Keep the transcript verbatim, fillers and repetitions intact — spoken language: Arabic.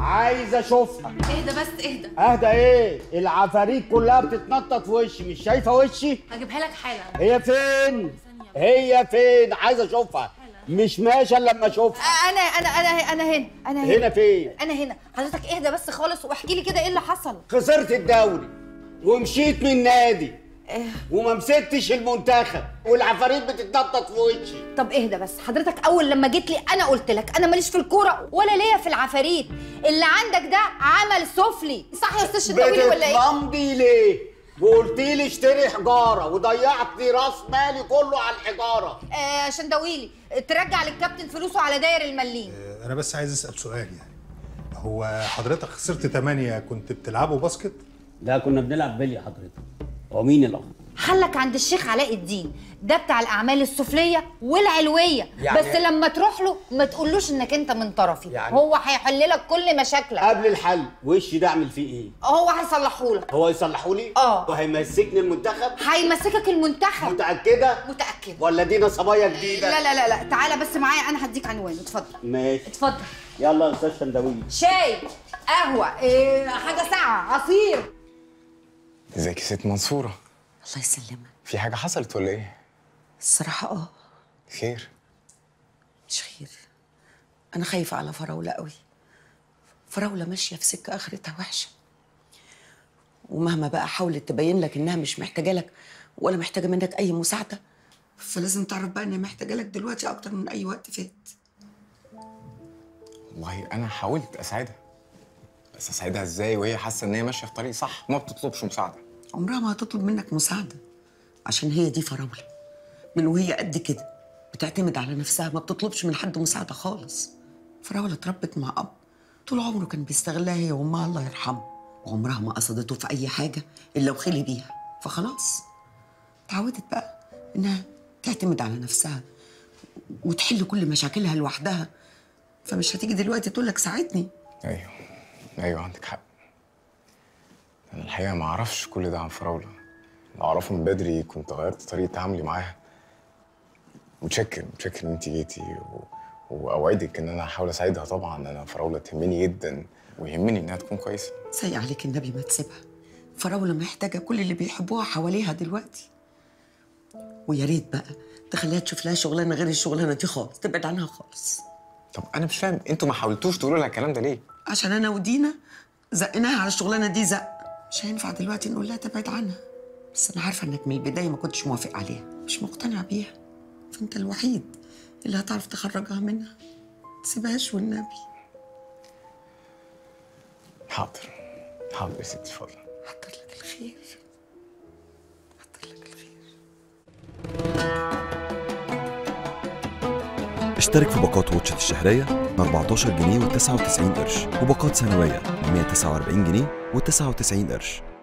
عايز اشوفها. اهدى بس اهدى. اهدى ايه؟ العفاريت كلها بتتنطط في وشي، مش شايفه وشي؟ هجيبها لك حالا. هي فين؟ هي فين؟ عايز اشوفها. مش ماشي الا لما اشوفها. انا انا انا انا هنا انا هنا. هنا فين؟ انا هنا. حضرتك اهدى بس خالص واحكي لي كده ايه اللي حصل. خسرت الدوري ومشيت من النادي إيه؟ وما مسكتش المنتخب والعفاريت بتتنطط في وشي. طب اهدى بس. حضرتك اول لما جيت لي انا قلت لك انا ماليش في الكوره ولا ليا في العفاريت. اللي عندك ده عمل سفلي، صح يا استاذ شندويلي ولا ايه؟ بتتمضي ليه؟ وقلت لي اشتري حجاره وضيعت لي راس مالي كله على الحجاره. آه شندويلي ترجع للكابتن فلوسه على داير المليم. آه انا بس عايز اسال سؤال يعني، هو حضرتك خسرت تمانية كنت بتلعبوا باسكت؟ لا كنا بنلعب بلي حضرتك. هو مين الأخ؟ حلك عند الشيخ علاء الدين، ده بتاع الاعمال السفليه والعلويه يعني. بس لما تروح له ما تقولوش انك انت من طرفي يعني. هو هيحل لك كل مشاكلك. قبل الحل وشي ده اعمل فيه ايه؟ هو هيصلحه لك. هو يصلحه لي؟ اه. وهيمسكني المنتخب؟ هيمسكك المنتخب. متاكده؟ متاكده. ولا دي نصبايه جديده؟ لا لا لا لا تعالى بس معايا انا هديك عنوان. اتفضل. ماشي اتفضل. يلا يا استاذ شندويلي. شاي، قهوه، إيه حاجه ساقعه، عصير. ازيك يا ست منصوره؟ الله يسلمك. في حاجه حصلت ولا ايه؟ الصراحة اه. خير؟ مش خير، أنا خايفة على فراولة قوي. فراولة ماشية في سكة آخرتها وحشة، ومهما بقى حاولت تبين لك إنها مش محتاجة لك ولا محتاجة منك أي مساعدة، فلازم تعرف بقى إنها محتاجة لك دلوقتي أكتر من أي وقت فات. والله انا حاولت اساعدها، بس اساعدها ازاي وهي حاسه ان هي ماشيه في طريق صح وما بتطلبش مساعده؟ عمرها ما هتطلب منك مساعدة، عشان هي دي فراولة من وهي قد كده بتعتمد على نفسها، ما بتطلبش من حد مساعدة خالص. فراولة اتربت مع أب طول عمره كان بيستغلها هي وأمها الله يرحمها، وعمرها ما قصدته في أي حاجة إلا وخلي بيها، فخلاص اتعودت بقى إنها تعتمد على نفسها وتحل كل مشاكلها لوحدها، فمش هتيجي دلوقتي تقول لك ساعدني. ايوه ايوه عندك حق. انا الحقيقه ما اعرفش كل ده عن فراوله، لو اعرفه من بدري كنت غيرت طريقه تعاملي معاها. متشكر متشكر ان انت جيتي و... واوعدك ان انا هحاول اساعدها. طبعا انا فراوله تهمني جدا ويهمني انها تكون كويسه. سايق عليك النبي ما تسيبها، فراوله محتاجه كل اللي بيحبوها حواليها دلوقتي، ويا ريت بقى تخليها تشوف لها شغلانه غير الشغلانه دي خالص، تبعد عنها خالص. طب انا مش فاهم انتوا ما حاولتوش تقولوا لها الكلام ده ليه؟ عشان انا ودينا زقناها على الشغلانه دي زق، مش هينفع دلوقتي نقول لها تبعد عنها، بس انا عارفه انك من البدايه ما كنتش موافق عليها، مش مقتنع بيها، فانت الوحيد اللي هتعرف تخرجها منها، ما تسيبهاش والنبي. حاضر حاضر يا ستي فاضله. حضر لك الخير، حضر لك الخير. اشترك في باقات واتشت الشهرية ب أربعتاشر جنيه وتسعة وتسعين قرش، وباقات سنوية ب مية وتسعة وأربعين جنيه وتسعة وتسعين قرش.